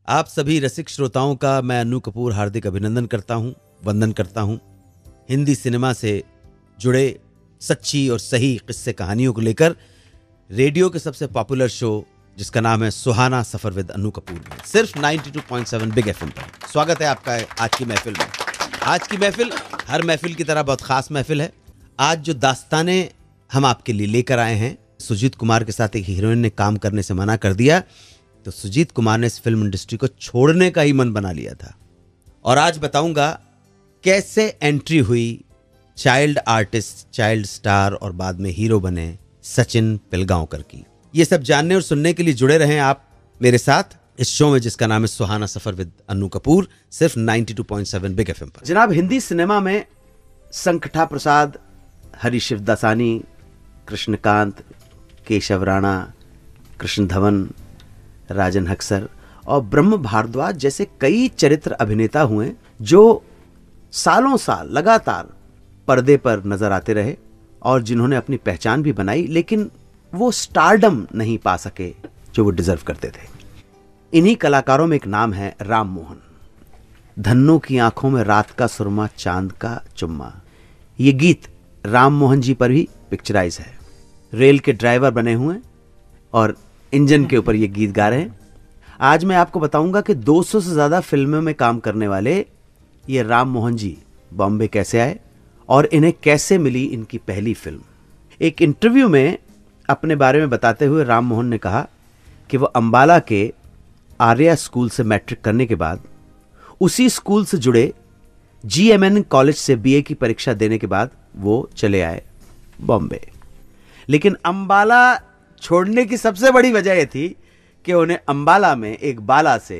आप सभी रसिक श्रोताओं का मैं अन्नू कपूर हार्दिक अभिनंदन करता हूं, वंदन करता हूं। हिंदी सिनेमा से जुड़े सच्ची और सही किस्से कहानियों को लेकर रेडियो के सबसे पॉपुलर शो जिसका नाम है सुहाना सफर विद अन्नू कपूर में सिर्फ 92.7 बिग एफएम पर स्वागत है आपका आज की महफिल में। आज की महफिल हर महफिल की तरह बहुत खास महफिल है। आज जो दास्ताने हम आपके लिए लेकर आए हैं, सुजीत कुमार के साथ एक हीरोइन ने काम करने से मना कर दिया तो सुजीत कुमार ने इस फिल्म इंडस्ट्री को छोड़ने का ही मन बना लिया था। और आज बताऊंगा कैसे एंट्री हुई चाइल्ड आर्टिस्ट, चाइल्ड स्टार और बाद में हीरो बने सचिन पिलगांवकर की। ये सब जानने और सुनने के लिए जुड़े रहें आप मेरे साथ इस शो में जिसका नाम है सुहाना सफर विद अन्नू कपूर सिर्फ 92.7 बिग एफएम पर। जनाब, हिंदी सिनेमा में संकठा प्रसाद, हरी शिवदासानी, कृष्णकांत, केशव राणा, कृष्ण धवन, राजन हक्सर और ब्रह्म भारद्वाज जैसे कई चरित्र अभिनेता हुए जो सालों साल लगातार पर्दे पर नजर आते रहे और जिन्होंने अपनी पहचान भी बनाई, लेकिन वो स्टारडम नहीं पा सके जो वो डिजर्व करते थे। इन्हीं कलाकारों में एक नाम है राम मोहन। धन्नों की आंखों में रात का सुरमा, चांद का चुम्मा, ये गीत राम मोहन जी पर भी पिक्चराइज है। रेल के ड्राइवर बने हुए और इंजन के ऊपर ये गीत गा रहे हैं। आज मैं आपको बताऊंगा कि 200 से ज्यादा फिल्मों में काम करने वाले ये राम मोहन जी बॉम्बे कैसे आए और इन्हें कैसे मिली इनकी पहली फिल्म। एक इंटरव्यू में अपने बारे में बताते हुए राम मोहन ने कहा कि वो अंबाला के आर्या स्कूल से मैट्रिक करने के बाद उसी स्कूल से जुड़े GMN कॉलेज से BA की परीक्षा देने के बाद वो चले आए बॉम्बे। लेकिन अंबाला छोड़ने की सबसे बड़ी वजह यह थी कि उन्हें अंबाला में एक बाला से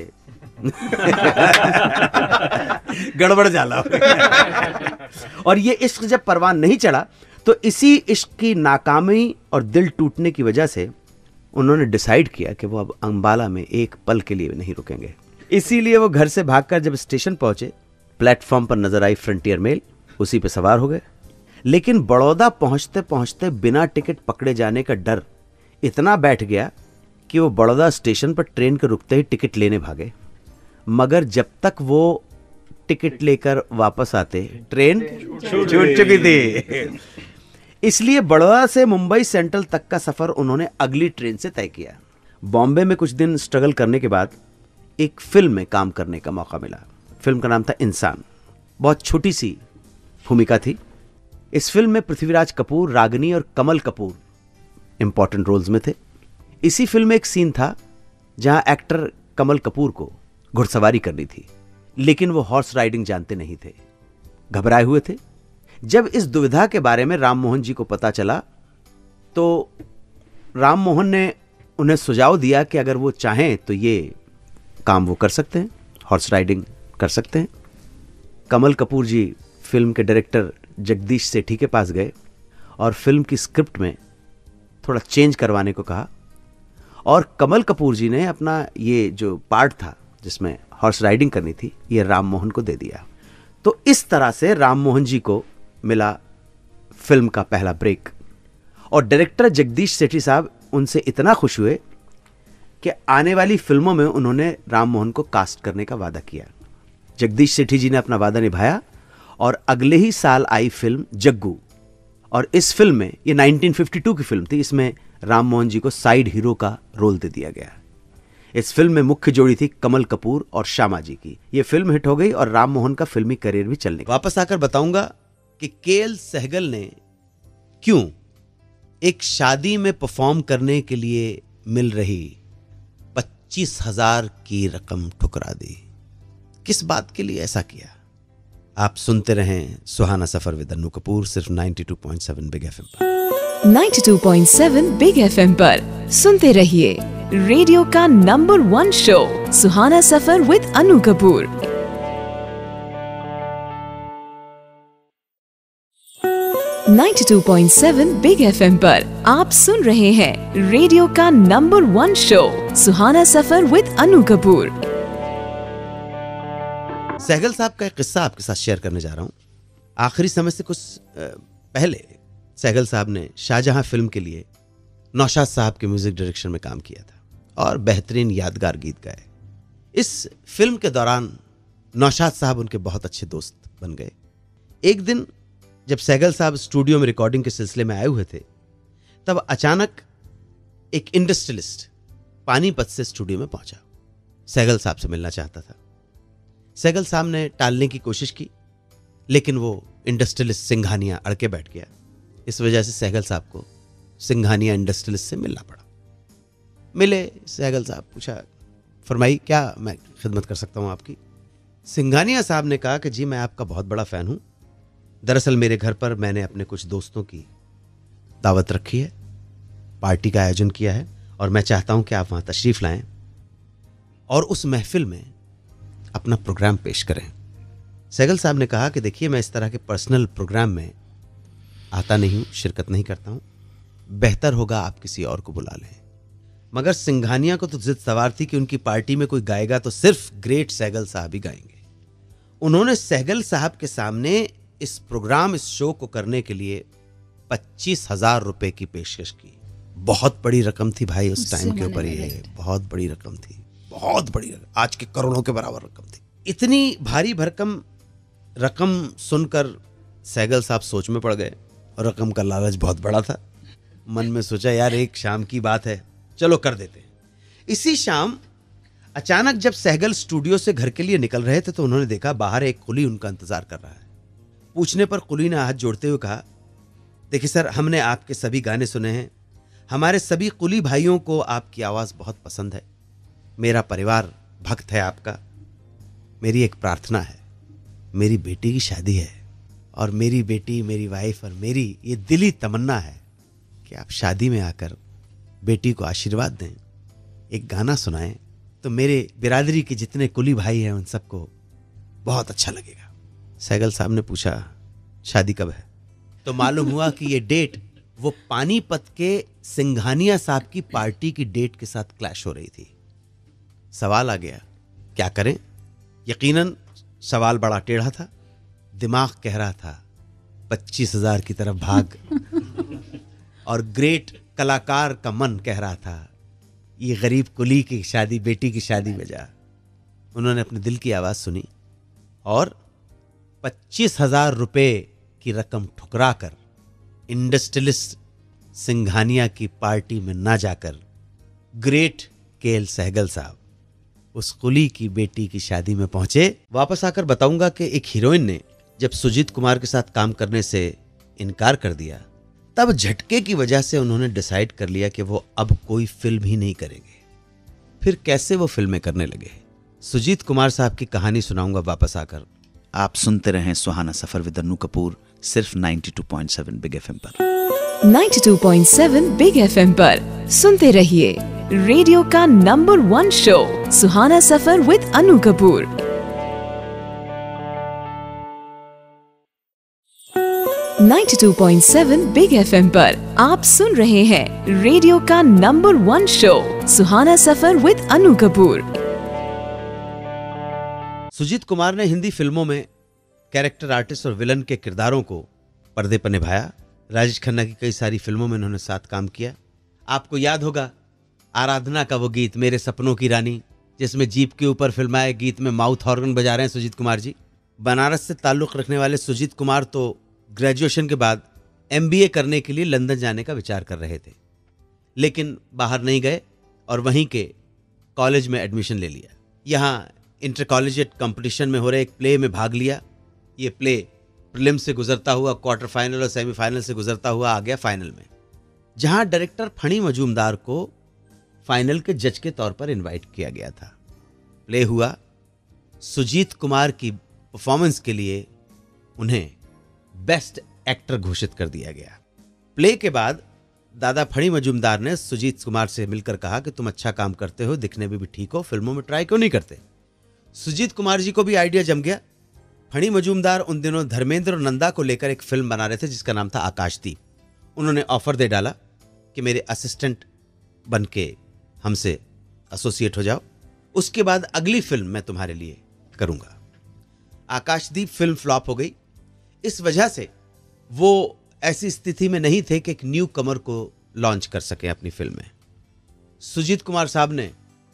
गड़बड़ जाला और ये इश्क जब परवान नहीं चढ़ा तो इसी इश्क की नाकामी और दिल टूटने की वजह से उन्होंने डिसाइड किया कि वो अब अंबाला में एक पल के लिए नहीं रुकेंगे। इसीलिए वो घर से भागकर जब स्टेशन पहुंचे, प्लेटफॉर्म पर नजर आई फ्रंटियर मेल, उसी पे सवार हो गए। लेकिन बड़ौदा पहुंचते पहुंचते बिना टिकट पकड़े जाने का डर इतना बैठ गया कि वो बड़ौदा स्टेशन पर ट्रेन के रुकते ही टिकट लेने भागे। मगर जब तक वो टिकट लेकर वापस आते ट्रेन छूट चुकी थी। इसलिए बड़ौदा से मुंबई सेंट्रल तक का सफर उन्होंने अगली ट्रेन से तय किया। बॉम्बे में कुछ दिन स्ट्रगल करने के बाद एक फिल्म में काम करने का मौका मिला। फिल्म का नाम था इंसान। बहुत छोटी सी भूमिका थी। इस फिल्म में पृथ्वीराज कपूर, रागिनी और कमल कपूर इंपॉर्टेंट रोल्स में थे। इसी फिल्म में एक सीन था जहां एक्टर कमल कपूर को घुड़सवारी करनी थी, लेकिन वो हॉर्स राइडिंग जानते नहीं थे, घबराए हुए थे। जब इस दुविधा के बारे में राम मोहन जी को पता चला तो राम मोहन ने उन्हें सुझाव दिया कि अगर वो चाहें तो ये काम वो कर सकते हैं, हॉर्स राइडिंग कर सकते हैं। कमल कपूर जी फिल्म के डायरेक्टर जगदीश सेठी के पास गए और फिल्म की स्क्रिप्ट में थोड़ा चेंज करवाने को कहा और कमल कपूर जी ने अपना ये जो पार्ट था जिसमें हॉर्स राइडिंग करनी थी ये राम मोहन को दे दिया। तो इस तरह से राम मोहन जी को मिला फिल्म का पहला ब्रेक और डायरेक्टर जगदीश सेठी साहब उनसे इतना खुश हुए कि आने वाली फिल्मों में उन्होंने राम मोहन को कास्ट करने का वादा किया। जगदीश सेठी जी ने अपना वादा निभाया और अगले ही साल आई फिल्म जग्गू। और इस फिल्म में, ये 1952 की फिल्म थी, इसमें राम मोहन जी को साइड हीरो का रोल दे दिया गया। इस फिल्म में मुख्य जोड़ी थी कमल कपूर और श्यामा जी की। ये फिल्म हिट हो गई और राम मोहन का फिल्मी करियर भी चलने। वापस आकर बताऊंगा कि केएल सहगल ने क्यों एक शादी में परफॉर्म करने के लिए मिल रही 25,000 की रकम ठुकरा दी। किस बात के लिए ऐसा किया? आप सुनते रहें सुहाना सफर विद अन्नू कपूर सिर्फ 92.7 बिग एफएम पर। 92.7 बिग एफएम पर सुनते रहिए रेडियो का number 1 show Suhana Safar with Annu Kapoor. 92.7 Big FM पर आप सुन रहे हैं रेडियो का number 1 show Suhana Safar with Annu Kapoor. Sehgal साहब का एक किस्सा आपके साथ शेयर करने जा रहा हूं। आखिरी समय से कुछ पहले सहगल साहब ने शाहजहां फिल्म के लिए नौशाद साहब के म्यूजिक डायरेक्शन में काम किया था और बेहतरीन यादगार गीत गाए। इस फिल्म के दौरान नौशाद साहब उनके बहुत अच्छे दोस्त बन गए। एक दिन जब सहगल साहब स्टूडियो में रिकॉर्डिंग के सिलसिले में आए हुए थे, तब अचानक एक इंडस्ट्रियलिस्ट पानीपत से स्टूडियो में पहुंचा। सहगल साहब से मिलना चाहता था। सहगल साहब ने टालने की कोशिश की, लेकिन वो इंडस्ट्रियलिस्ट सिंघानिया अड़के बैठ गया। इस वजह से सहगल साहब को सिंघानिया इंडस्ट्रियलिस्ट से मिलना पड़ा। मिले, सहगल साहब पूछा, फरमाई क्या मैं खिदमत कर सकता हूं आपकी। सिंघानिया साहब ने कहा कि जी मैं आपका बहुत बड़ा फ़ैन हूं। दरअसल मेरे घर पर मैंने अपने कुछ दोस्तों की दावत रखी है, पार्टी का आयोजन किया है, और मैं चाहता हूं कि आप वहां तशरीफ़ लाएं और उस महफिल में अपना प्रोग्राम पेश करें। सहगल साहब ने कहा कि देखिए मैं इस तरह के पर्सनल प्रोग्राम में आता नहीं हूं, शिरकत नहीं करता हूं, बेहतर होगा आप किसी और को बुला लें। मगर सिंघानिया को तो जिद सवार थी कि उनकी पार्टी में कोई गाएगा तो सिर्फ ग्रेट सहगल साहब ही गाएंगे। उन्होंने सहगल साहब के सामने इस प्रोग्राम, इस शो को करने के लिए 25,000 रुपए की पेशकश की। बहुत बड़ी रकम थी भाई उस टाइम के ऊपर, ये बहुत बड़ी रकम थी, बहुत बड़ी रकम, आज के करोड़ों के बराबर रकम थी। इतनी भारी भरकम रकम सुनकर सहगल साहब सोच में पड़ गए, और रकम का लालच बहुत बड़ा था। मन में सोचा यार एक शाम की बात है, चलो कर देते हैं। इसी शाम अचानक जब सहगल स्टूडियो से घर के लिए निकल रहे थे तो उन्होंने देखा बाहर एक कुली उनका इंतजार कर रहा है। पूछने पर कुली ने हाथ जोड़ते हुए कहा, देखिए सर, हमने आपके सभी गाने सुने हैं, हमारे सभी कुली भाइयों को आपकी आवाज़ बहुत पसंद है, मेरा परिवार भक्त है आपका। मेरी एक प्रार्थना है, मेरी बेटी की शादी है और मेरी बेटी, मेरी वाइफ और मेरी ये दिली तमन्ना है कि आप शादी में आकर बेटी को आशीर्वाद दें, एक गाना सुनाएं, तो मेरे बिरादरी के जितने कुली भाई हैं उन सबको बहुत अच्छा लगेगा। सहगल साहब ने पूछा, शादी कब है? तो मालूम हुआ कि ये डेट वो पानीपत के सिंघानिया साहब की पार्टी की डेट के साथ क्लैश हो रही थी। सवाल आ गया, क्या करें? यकीनन सवाल बड़ा टेढ़ा था। दिमाग कह रहा था 25,000 की तरफ भाग, और ग्रेट कलाकार का मन कह रहा था ये गरीब कुली की शादी, बेटी की शादी में जा। उन्होंने अपने दिल की आवाज़ सुनी और 25,000 रुपए की रकम ठुकरा कर इंडस्ट्रियलिस्ट सिंघानिया की पार्टी में ना जाकर ग्रेट केएल सहगल साहब उस कुली की बेटी की शादी में पहुंचे। वापस आकर बताऊंगा कि एक हीरोइन ने जब सुजीत कुमार के साथ काम करने से इनकार कर दिया, तब झटके की वजह से उन्होंने डिसाइड कर लिया कि वो अब कोई फिल्म ही नहीं करेंगे। फिर कैसे वो फिल्में करने लगे, सुजीत कुमार साहब की कहानी सुनाऊंगा वापस आकर। आप सुनते रहें सुहाना सफर विद अन्नू कपूर, सिर्फ 92.7 बिग एफएम पर। 92.7 बिग एफएम पर सुनते रहिए रेडियो का number 1 show Suhana Safar with Annu Kapoor. 92.7 Big FM पर आप सुन रहे हैं रेडियो का number 1 show Suhana Safar with Annu Kapoor. Sujeet Kumar ने हिंदी फिल्मों में कैरेक्टर आर्टिस्ट और विलन के किरदारों को पर्दे पर निभाया। राजेश खन्ना की कई सारी फिल्मों में उन्होंने साथ काम किया। आपको याद होगा आराधना का वो गीत मेरे सपनों की रानी, जिसमें जीप के ऊपर फिल्माए गीत में माउथ ऑर्गन बजा रहे हैं सुजीत कुमार जी। बनारस से ताल्लुक़ रखने वाले सुजीत कुमार तो ग्रेजुएशन के बाद MBA करने के लिए लंदन जाने का विचार कर रहे थे, लेकिन बाहर नहीं गए और वहीं के कॉलेज में एडमिशन ले लिया। यहाँ इंटर कॉलेजिएट कंपटीशन में हो रहे एक प्ले में भाग लिया। ये प्ले प्रीलिम से गुजरता हुआ क्वार्टर फाइनल और सेमीफाइनल से गुजरता हुआ आ गया फाइनल में, जहां डायरेक्टर फणी मजूमदार को फाइनल के जज के तौर पर इनवाइट किया गया था। प्ले हुआ, सुजीत कुमार की परफॉर्मेंस के लिए उन्हें बेस्ट एक्टर घोषित कर दिया गया। प्ले के बाद दादा फणी मजूमदार ने सुजीत कुमार से मिलकर कहा कि तुम अच्छा काम करते हो, दिखने में भी ठीक हो, फिल्मों में ट्राई क्यों नहीं करते? सुजीत कुमार जी को भी आइडिया जम गया। फणी मजूमदार उन दिनों धर्मेंद्र और नंदा को लेकर एक फिल्म बना रहे थे जिसका नाम था आकाशदीप। उन्होंने ऑफर दे डाला कि मेरे असिस्टेंट बन के हमसे एसोसिएट हो जाओ, उसके बाद अगली फिल्म मैं तुम्हारे लिए करूंगा। आकाशदीप फिल्म फ्लॉप हो गई। इस वजह से वो ऐसी स्थिति में नहीं थे कि एक न्यू कमर को लॉन्च कर सकें अपनी फिल्म में। सुजीत कुमार साहब ने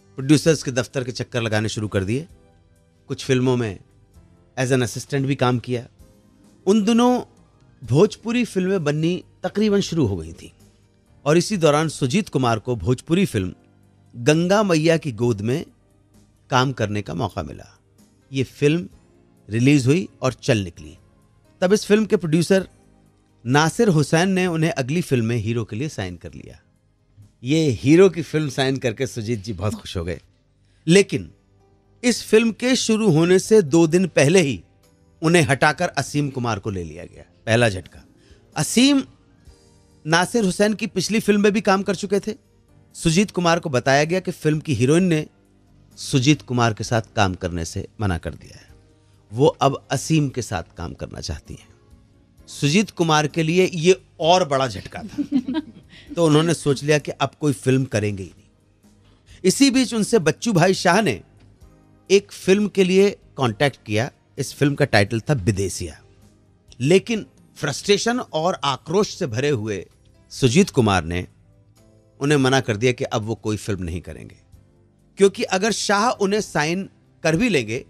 प्रोड्यूसर्स के दफ्तर के चक्कर लगाने शुरू कर दिए। कुछ फिल्मों में एज एन असिस्टेंट भी काम किया। उन दिनों भोजपुरी फिल्में बननी तकरीबन शुरू हो गई थी और इसी दौरान सुजीत कुमार को भोजपुरी फिल्म गंगा मैया की गोद में काम करने का मौका मिला। ये फिल्म रिलीज हुई और चल निकली। तब इस फिल्म के प्रोड्यूसर नासिर हुसैन ने उन्हें अगली फिल्म में हीरो के लिए साइन कर लिया। ये हीरो की फिल्म साइन करके सुजीत जी बहुत खुश हो गए। लेकिन इस फिल्म के शुरू होने से 2 दिन पहले ही उन्हें हटाकर असीम कुमार को ले लिया गया। पहला झटका। असीम नासिर हुसैन की पिछली फिल्म में भी काम कर चुके थे। सुजीत कुमार को बताया गया कि फिल्म की हीरोइन ने सुजीत कुमार के साथ काम करने से मना कर दिया है, वो अब असीम के साथ काम करना चाहती हैं। सुजीत कुमार के लिए ये और बड़ा झटका था। तो उन्होंने सोच लिया कि अब कोई फिल्म करेंगे ही नहीं। इसी बीच उनसे बच्चू भाई शाह ने एक फिल्म के लिए कांटेक्ट किया। इस फिल्म का टाइटल था विदेशिया। लेकिन फ्रस्ट्रेशन और आक्रोश से भरे हुए सुजीत कुमार ने उन्हें मना कर दिया कि अब वो कोई फिल्म नहीं करेंगे, क्योंकि अगर शाह उन्हें साइन कर भी लेंगे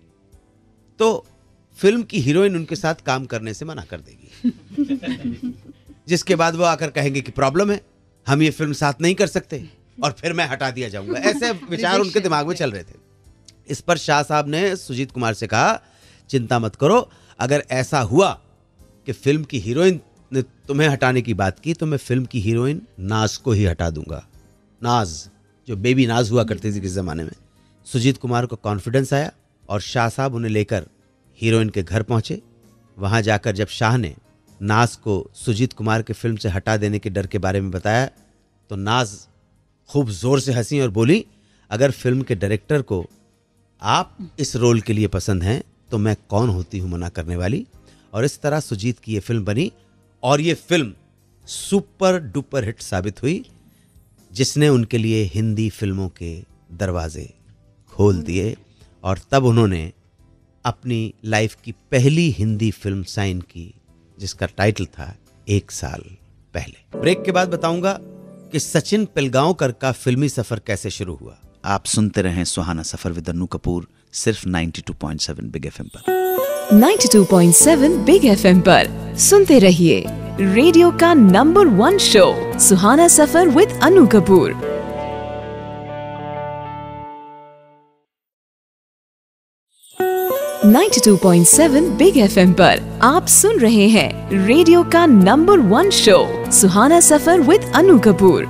तो फिल्म की हीरोइन उनके साथ काम करने से मना कर देगी। जिसके बाद वो आकर कहेंगे कि प्रॉब्लम है, हम ये फिल्म साथ नहीं कर सकते और फिर मैं हटा दिया जाऊंगा। ऐसे विचार उनके दिमाग में चल रहे थे। इस पर शाह साहब ने सुजीत कुमार से कहा, चिंता मत करो, अगर ऐसा हुआ कि फिल्म की हीरोइन ने तुम्हें हटाने की बात की तो मैं फिल्म की हीरोइन नाज को ही हटा दूंगा। नाज, जो बेबी नाज हुआ करती थी किस जमाने में। सुजीत कुमार को कॉन्फिडेंस आया और शाह साहब उन्हें लेकर हीरोइन के घर पहुंचे। वहां जाकर जब शाह ने नाज को सुजीत कुमार के फिल्म से हटा देने के डर के बारे में बताया तो नाज खूब जोर से हंसी और बोली, अगर फिल्म के डायरेक्टर को आप इस रोल के लिए पसंद हैं तो मैं कौन होती हूं मना करने वाली। और इस तरह सुजीत की ये फिल्म बनी और ये फिल्म सुपर डुपर हिट साबित हुई, जिसने उनके लिए हिंदी फिल्मों के दरवाजे खोल दिए। और तब उन्होंने अपनी लाइफ की पहली हिंदी फिल्म साइन की, जिसका टाइटल था 1 साल पहले। ब्रेक के बाद बताऊंगा कि सचिन पिलगांवकर का फिल्मी सफर कैसे शुरू हुआ। आप सुनते रहें सुहाना सफर विद अन्नू कपूर, सिर्फ 92.7 बिग एफएम पर। 92.7 बिग एफएम पर सुनते रहिए रेडियो का number 1 show Suhana Safar with Annu Kapoor. Big FM पर आप सुन रहे हैं रेडियो का number 1 show Suhana Safar with Annu Kapoor.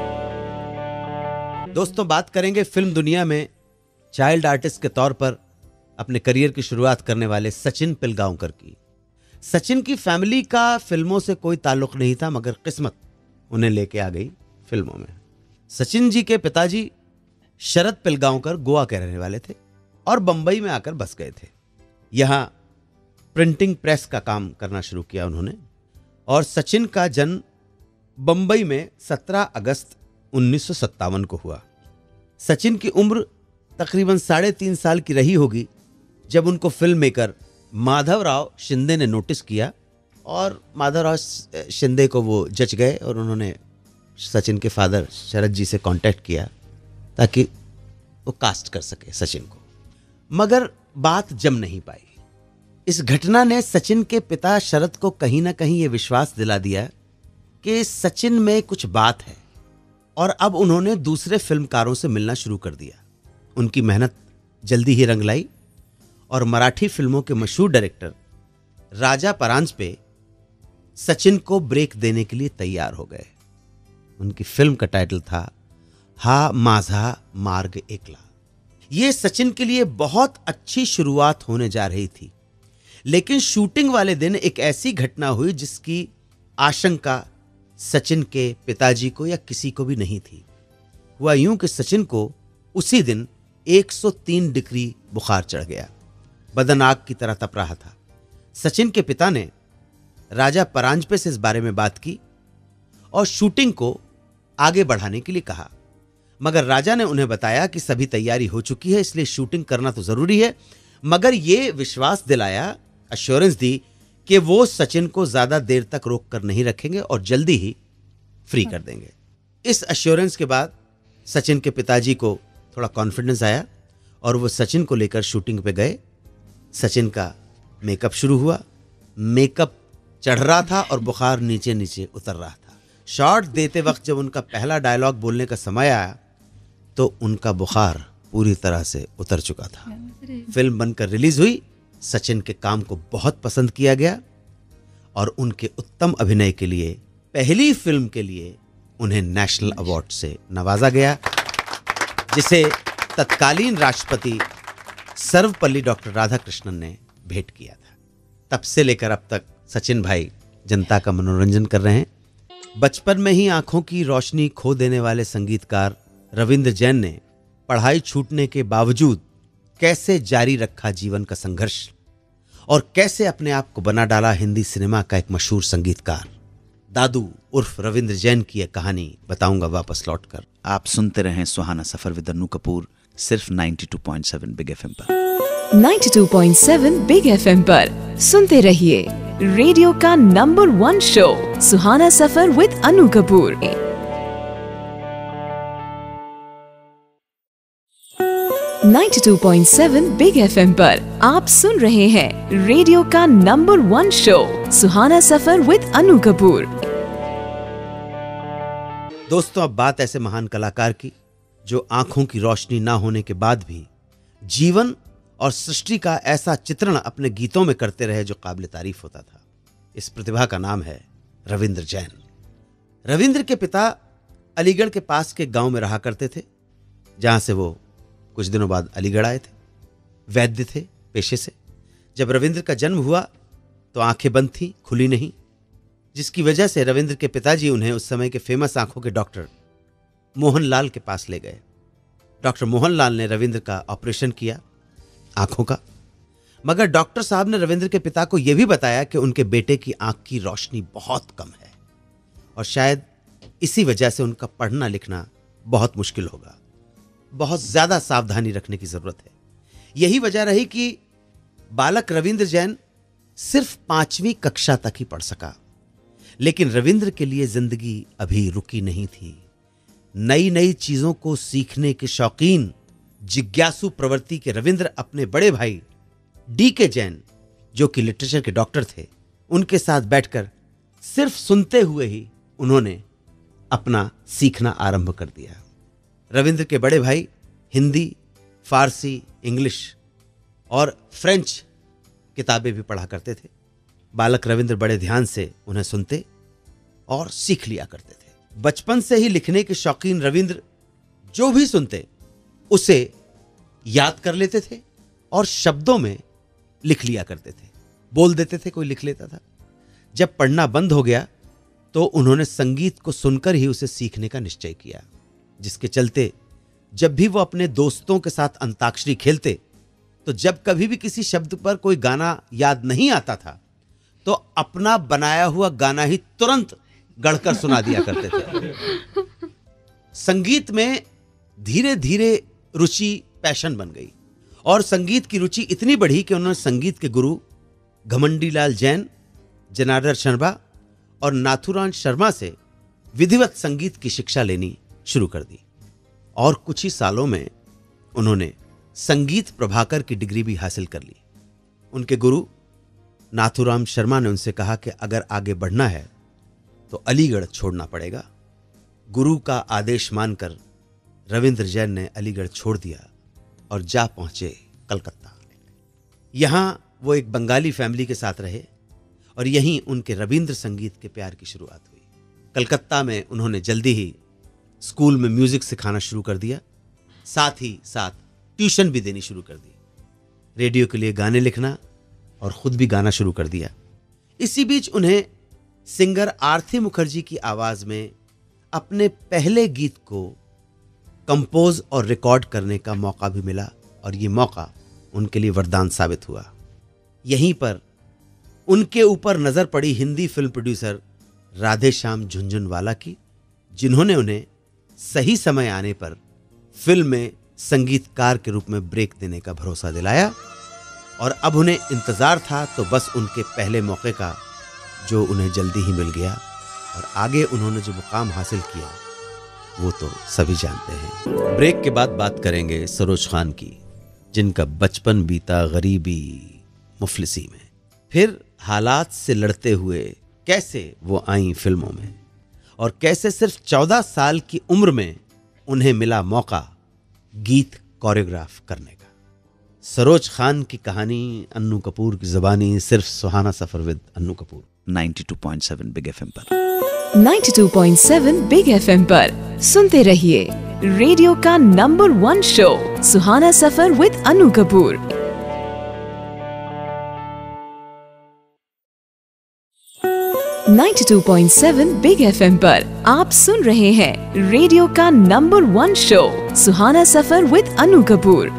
दोस्तों, बात करेंगे फिल्म दुनिया में चाइल्ड आर्टिस्ट के तौर पर अपने करियर की शुरुआत करने वाले सचिन पिलगांवकर की। सचिन की फैमिली का फिल्मों से कोई ताल्लुक नहीं था, मगर किस्मत उन्हें लेके आ गई फिल्मों में। सचिन जी के पिताजी शरद पिलगांवकर गोवा के रहने वाले थे और बंबई में आकर बस गए थे। यहाँ प्रिंटिंग प्रेस का काम करना शुरू किया उन्होंने। और सचिन का जन्म बंबई में 17 अगस्त 1957 को हुआ। सचिन की उम्र तकरीबन 3.5 साल की रही होगी जब उनको फिल्म मेकर माधवराव शिंदे ने नोटिस किया और माधवराव शिंदे को वो जच गए और उन्होंने सचिन के फादर शरद जी से कांटेक्ट किया ताकि वो कास्ट कर सके सचिन को। मगर बात जम नहीं पाई। इस घटना ने सचिन के पिता शरद को कहीं ना कहीं ये विश्वास दिला दिया कि सचिन में कुछ बात है और अब उन्होंने दूसरे फिल्मकारों से मिलना शुरू कर दिया। उनकी मेहनत जल्दी ही रंग लाई और मराठी फिल्मों के मशहूर डायरेक्टर राजा परांजपे सचिन को ब्रेक देने के लिए तैयार हो गए। उनकी फिल्म का टाइटल था हा माझा मार्ग एकला। ये सचिन के लिए बहुत अच्छी शुरुआत होने जा रही थी, लेकिन शूटिंग वाले दिन एक ऐसी घटना हुई जिसकी आशंका सचिन के पिताजी को या किसी को भी नहीं थी। हुआ यूं कि सचिन को उसी दिन 103 डिग्री बुखार चढ़ गया। बदन आग की तरह तप रहा था। सचिन के पिता ने राजा परांजपे से इस बारे में बात की और शूटिंग को आगे बढ़ाने के लिए कहा, मगर राजा ने उन्हें बताया कि सभी तैयारी हो चुकी है, इसलिए शूटिंग करना तो जरूरी है, मगर यह विश्वास दिलाया, अश्योरेंस दी कि वो सचिन को ज्यादा देर तक रोक कर नहीं रखेंगे और जल्दी ही फ्री कर देंगे। इस अश्योरेंस के बाद सचिन के पिताजी को थोड़ा कॉन्फिडेंस आया और वो सचिन को लेकर शूटिंग पे गए। सचिन का मेकअप शुरू हुआ, मेकअप चढ़ रहा था और बुखार नीचे नीचे उतर रहा था। शॉट देते वक्त जब उनका पहला डायलॉग बोलने का समय आया तो उनका बुखार पूरी तरह से उतर चुका था। फिल्म बनकर रिलीज हुई, सचिन के काम को बहुत पसंद किया गया और उनके उत्तम अभिनय के लिए पहली फिल्म के लिए उन्हें नेशनल अवार्ड से नवाजा गया, जिसे तत्कालीन राष्ट्रपति सर्वपल्ली डॉक्टर राधाकृष्णन ने भेंट किया था। तब से लेकर अब तक सचिन भाई जनता का मनोरंजन कर रहे हैं। बचपन में ही आंखों की रोशनी खो देने वाले संगीतकार रविंद्र जैन ने पढ़ाई छूटने के बावजूद कैसे जारी रखा जीवन का संघर्ष और कैसे अपने आप को बना डाला हिंदी सिनेमा का एक मशहूर संगीतकार। दादू उर्फ रविंद्र जैन की यह कहानी बताऊंगा वापस लौटकर। आप सुनते रहें सुहाना सफर विद अन्नू कपूर, सिर्फ 92.7 बिग एफएम पर। 92.7 बिग एफएम पर सुनते रहिए रेडियो का number 1 show Suhana Safar with Annu Kapoor. 92.7 Big FM पर आप सुन रहे हैं रेडियो का number 1 show Suhana Safar with Annu Kapoor. दोस्तों, अब बात ऐसे महान कलाकार की जो आंखों की रोशनी ना होने के बाद भी जीवन और सृष्टि का ऐसा चित्रण अपने गीतों में करते रहे जो काबिल तारीफ होता था। इस प्रतिभा का नाम है रविंद्र जैन। रविंद्र के पिता अलीगढ़ के पास के गांव में रहा करते थे, जहां से वो कुछ दिनों बाद अलीगढ़ आए थे। वैद्य थे पेशे से। जब रविंद्र का जन्म हुआ तो आंखें बंद थी, खुली नहीं, जिसकी वजह से रविंद्र के पिताजी उन्हें उस समय के फेमस आंखों के डॉक्टर मोहनलाल के पास ले गए। डॉक्टर मोहनलाल ने रविंद्र का ऑपरेशन किया आंखों का, मगर डॉक्टर साहब ने रविंद्र के पिता को यह भी बताया कि उनके बेटे की आंख की रोशनी बहुत कम है और शायद इसी वजह से उनका पढ़ना लिखना बहुत मुश्किल होगा, बहुत ज्यादा सावधानी रखने की जरूरत है। यही वजह रही कि बालक रविंद्र जैन सिर्फ 5वीं कक्षा तक ही पढ़ सका। लेकिन रविंद्र के लिए जिंदगी अभी रुकी नहीं थी। नई नई चीजों को सीखने के शौकीन जिज्ञासु प्रवृत्ति के रविंद्र अपने बड़े भाई D.K. जैन, जो कि लिटरेचर के डॉक्टर थे, उनके साथ बैठकर सिर्फ सुनते हुए ही उन्होंने अपना सीखना आरंभ कर दिया। रविंद्र के बड़े भाई हिंदी, फारसी, इंग्लिश और फ्रेंच किताबें भी पढ़ा करते थे। बालक रविंद्र बड़े ध्यान से उन्हें सुनते और सीख लिया करते थे। बचपन से ही लिखने के शौकीन रविंद्र जो भी सुनते उसे याद कर लेते थे और शब्दों में लिख लिया करते थे। बोल देते थे, कोई लिख लेता था। जब पढ़ना बंद हो गया तो उन्होंने संगीत को सुनकर ही उसे सीखने का निश्चय किया, जिसके चलते जब भी वो अपने दोस्तों के साथ अंताक्षरी खेलते तो जब कभी भी किसी शब्द पर कोई गाना याद नहीं आता था तो अपना बनाया हुआ गाना ही तुरंत गढ़कर सुना दिया करते थे। संगीत में धीरे धीरे रुचि पैशन बन गई और संगीत की रुचि इतनी बढ़ी कि उन्होंने संगीत के गुरु घमंडीलाल जैन, जनार्दन शर्मा और नाथुराम शर्मा से विधिवत संगीत की शिक्षा लेनी शुरू कर दी और कुछ ही सालों में उन्होंने संगीत प्रभाकर की डिग्री भी हासिल कर ली। उनके गुरु नाथुराम शर्मा ने उनसे कहा कि अगर आगे बढ़ना है तो अलीगढ़ छोड़ना पड़ेगा। गुरु का आदेश मानकर रविंद्र जैन ने अलीगढ़ छोड़ दिया और जा पहुंचे कलकत्ता। यहां वो एक बंगाली फैमिली के साथ रहे और यहीं उनके रविंद्र संगीत के प्यार की शुरुआत हुई। कलकत्ता में उन्होंने जल्दी ही स्कूल में म्यूजिक सिखाना शुरू कर दिया, साथ ही साथ ट्यूशन भी देनी शुरू कर दी। रेडियो के लिए गाने लिखना और खुद भी गाना शुरू कर दिया। इसी बीच उन्हें सिंगर आरती मुखर्जी की आवाज में अपने पहले गीत को कंपोज और रिकॉर्ड करने का मौका भी मिला और ये मौका उनके लिए वरदान साबित हुआ। यहीं पर उनके ऊपर नजर पड़ी हिंदी फिल्म प्रोड्यूसर राधे श्याम झुनझुनवाला की, जिन्होंने उन्हें सही समय आने पर फिल्म में संगीतकार के रूप में ब्रेक देने का भरोसा दिलाया और अब उन्हें इंतजार था तो बस उनके पहले मौके का, जो उन्हें जल्दी ही मिल गया। और आगे उन्होंने जो मुकाम हासिल किया वो तो सभी जानते हैं। ब्रेक के बाद बात करेंगे सरोज खान की, जिनका बचपन बीता गरीबी मुफलिसी में, फिर हालात से लड़ते हुए कैसे वो आई फिल्मों में, और कैसे सिर्फ 14 साल की उम्र में उन्हें मिला मौका गीत कोरियोग्राफ करने का। सरोज खान की कहानी अन्नू कपूर की ज़बानी, सिर्फ Suhana Safar with Annu Kapoor. 92.7 Big FM पर। 92.7 बिग एफएम पर सुनते रहिए रेडियो का number 1 show Suhana Safar with Annu Kapoor. .7 Big FM पर आप सुन रहे हैं रेडियो का number 1 show Suhana Safar with Annu Kapoor.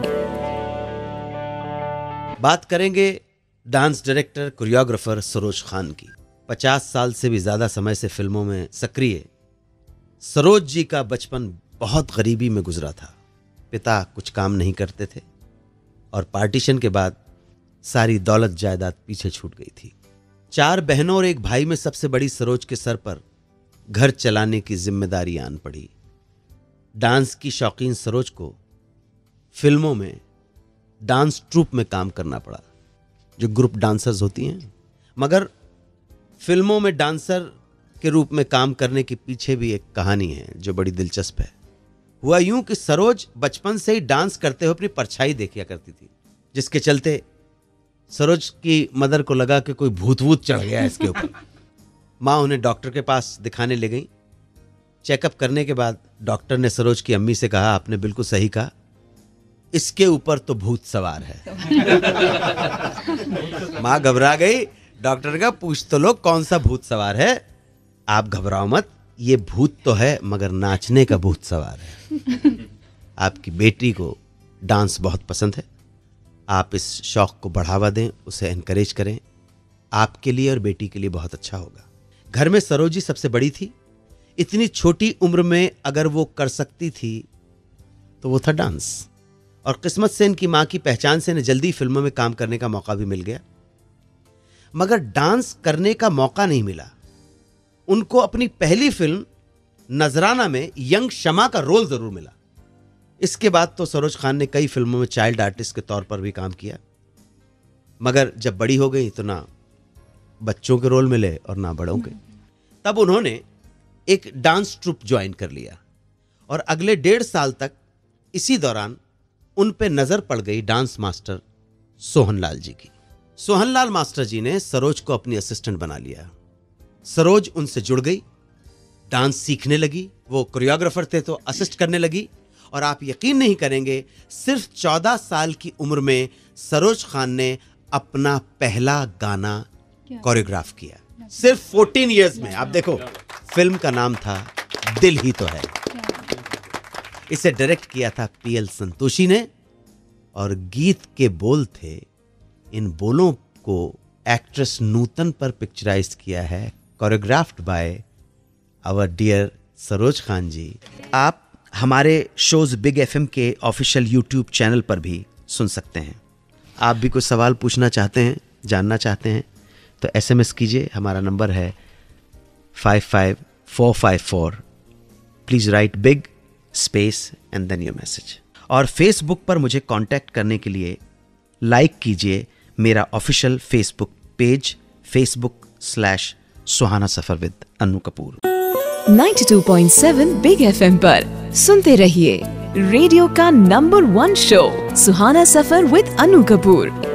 बात करेंगे dance director choreographer Saroj Khan की। 50 साल से भी ज्यादा समय से फिल्मों में सक्रिय सरोज जी का बचपन बहुत गरीबी में गुजरा था। पिता कुछ काम नहीं करते थे और पार्टीशन के बाद सारी दौलत जायदाद पीछे छूट गई थी। 4 बहनों और एक भाई में सबसे बड़ी सरोज के सर पर घर चलाने की जिम्मेदारी आन पड़ी। डांस की शौकीन सरोज को फिल्मों में डांस ट्रूप में काम करना पड़ा, जो ग्रुप डांसर्स होती हैं। मगर फिल्मों में डांसर के रूप में काम करने के पीछे भी एक कहानी है जो बड़ी दिलचस्प है। हुआ यूं कि सरोज बचपन से ही डांस करते हुए अपनी परछाई देखा करती थी, जिसके चलते सरोज की मदर को लगा कि कोई भूत वूत चढ़ गया है इसके ऊपर। माँ उन्हें डॉक्टर के पास दिखाने ले गई। चेकअप करने के बाद डॉक्टर ने सरोज की अम्मी से कहा, आपने बिल्कुल सही कहा, इसके ऊपर तो भूत सवार है। माँ घबरा गई। डॉक्टर का पूछ तो लो कौन सा भूत सवार है। आप घबराओ मत, ये भूत तो है मगर नाचने का भूत सवार है। आपकी बेटी को डांस बहुत पसंद है, आप इस शौक को बढ़ावा दें, उसे एनकरेज करें, आपके लिए और बेटी के लिए बहुत अच्छा होगा। घर में सरोजी सबसे बड़ी थी। इतनी छोटी उम्र में अगर वो कर सकती थी तो वो था डांस। और किस्मत से इनकी मां की पहचान से इन्हें जल्दी फिल्मों में काम करने का मौका भी मिल गया। मगर डांस करने का मौका नहीं मिला। उनको अपनी पहली फिल्म नजराना में यंग शमा का रोल जरूर मिला। इसके बाद तो सरोज खान ने कई फिल्मों में चाइल्ड आर्टिस्ट के तौर पर भी काम किया। मगर जब बड़ी हो गई तो ना बच्चों के रोल मिले और ना बड़ों के। तब उन्होंने एक डांस ट्रूप ज्वाइन कर लिया और अगले 1.5 साल तक इसी दौरान उन पे नजर पड़ गई डांस मास्टर सोहनलाल जी की। सोहनलाल मास्टर जी ने सरोज को अपनी असिस्टेंट बना लिया। सरोज उनसे जुड़ गई, डांस सीखने लगी। वो कोरियोग्राफर थे तो असिस्ट करने लगी। और आप यकीन नहीं करेंगे, सिर्फ 14 साल की उम्र में सरोज खान ने अपना पहला गाना कोरियोग्राफ किया। सिर्फ 14 इयर्स में। आप देखो, फिल्म का नाम था दिल ही तो है। इसे डायरेक्ट किया था पीएल संतोषी ने और गीत के बोल थे, इन बोलों को एक्ट्रेस नूतन पर पिक्चराइज किया है, choreographed by our dear Saroj Khan ji. आप हमारे शोज बिग एफएम के ऑफिशियल यूट्यूब चैनल पर भी सुन सकते हैं। आप भी कुछ सवाल पूछना चाहते हैं, जानना चाहते हैं तो SMS कीजिए। हमारा नंबर है 55454। Please write Big space and then your message. और फेसबुक पर मुझे कांटेक्ट करने के लिए लाइक कीजिए मेरा ऑफिशियल फेसबुक पेज facebook/सुहाना Safar with Annu Kapoor. 92.7 Big FM पर सुनते रहिए रेडियो का number 1 show Suhana Safar with Annu Kapoor.